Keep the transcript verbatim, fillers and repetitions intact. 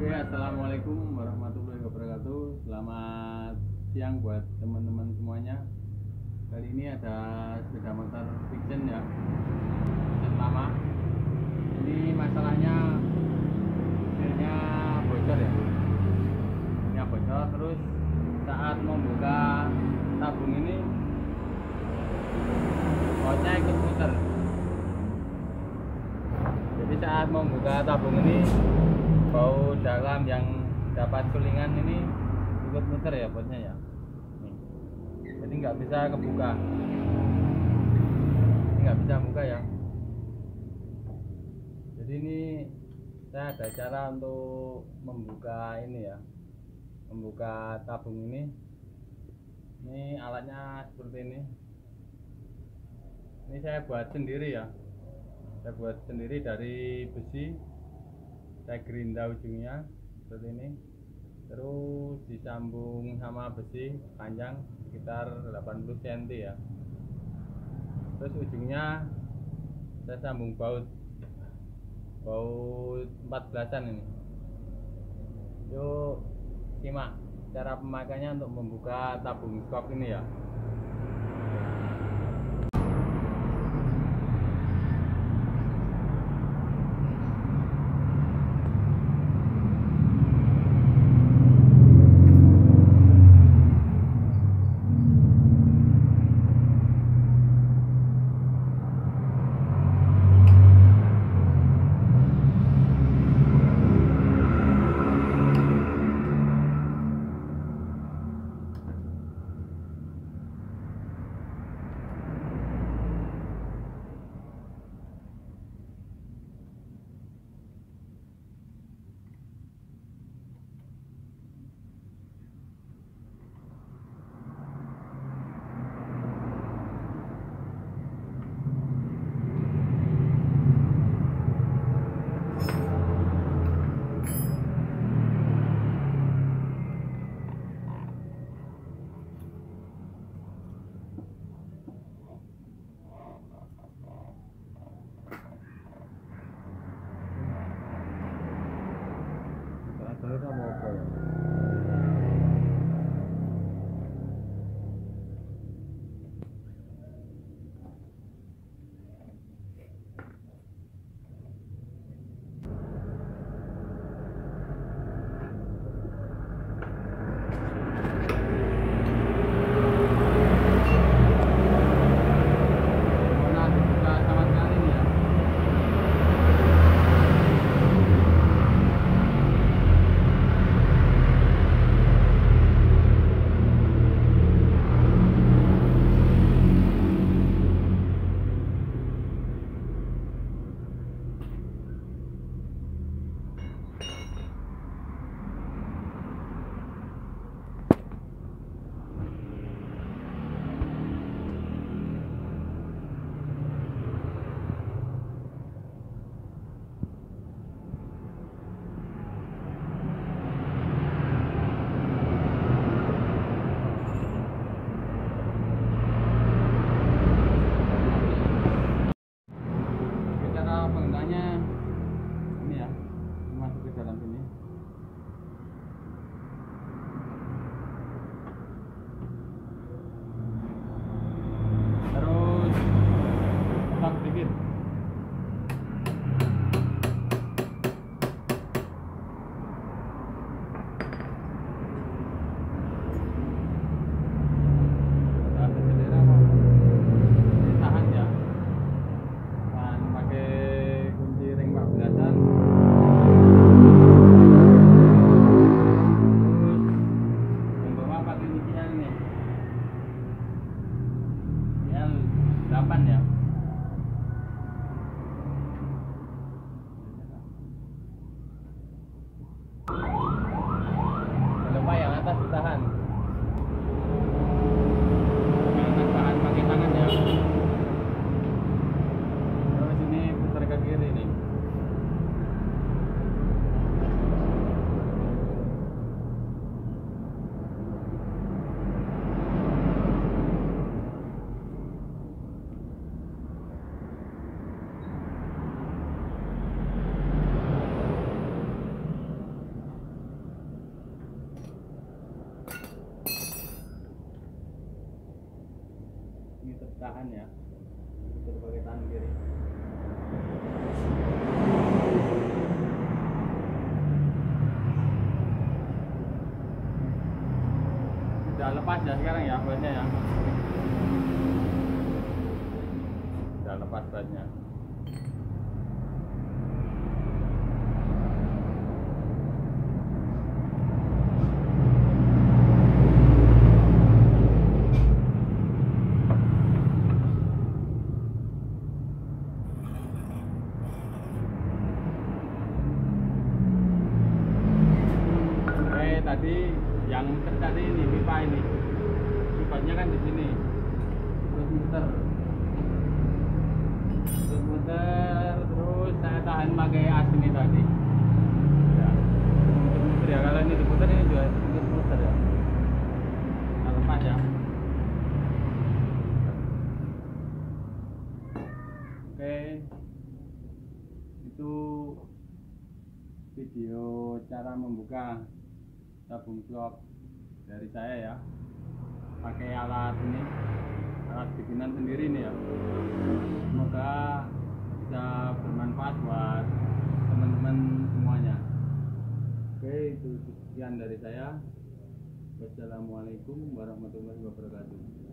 Oke, assalamualaikum warahmatullahi wabarakatuh. Selamat siang buat teman-teman semuanya. Kali ini ada sepeda motor fiction ya, fiction lama. Ini masalahnya akhirnya bocor ya. Ini bocor terus saat membuka tabung ini, bautnya ikut muter. Jadi saat membuka tabung ini, bau dalam yang dapat sulingan ini ikut muter ya bautnya ya. Nih. Jadi nggak bisa kebuka, ini nggak bisa buka ya. Jadi ini saya ada cara untuk membuka ini ya, membuka tabung ini. Ini alatnya seperti ini. Ini saya buat sendiri ya. Saya buat sendiri dari besi. Saya gerinda ujungnya seperti ini, terus disambung sama besi panjang sekitar delapan puluh sentimeter ya. Terus ujungnya saya sambung baut baut empat belasan ini. Yuk simak cara pemakaiannya untuk membuka tabung skop ini ya. Terus mau apa ya? Penggunaannya ini ya, masuk ke dalam sini. Terus tak sedikit. delapan ya. Jangan lupa yang atas ditahan. Jangan tahan pakai tangan ya. Terus ini putar ke kiri nih. tahan ya, putar pakai tangan kiri. Udah lepas ya sekarang ya basnya ya, udah lepas basnya. Tadi yang muter tadi ini pipa ini, pipanya kan di sini, terus muter, terus muter, terus saya tahan pakai as ini tadi. Ya, muter-muter ya, kalau ini diputar ini juga muter ya. Nah, lepas ya. Oke, itu video cara membuka tabung slop dari saya ya, pakai alat ini, alat bikinan sendiri nih ya. Semoga bisa bermanfaat buat teman-teman semuanya. Oke, itu sekian dari saya. Wassalamualaikum warahmatullahi wabarakatuh.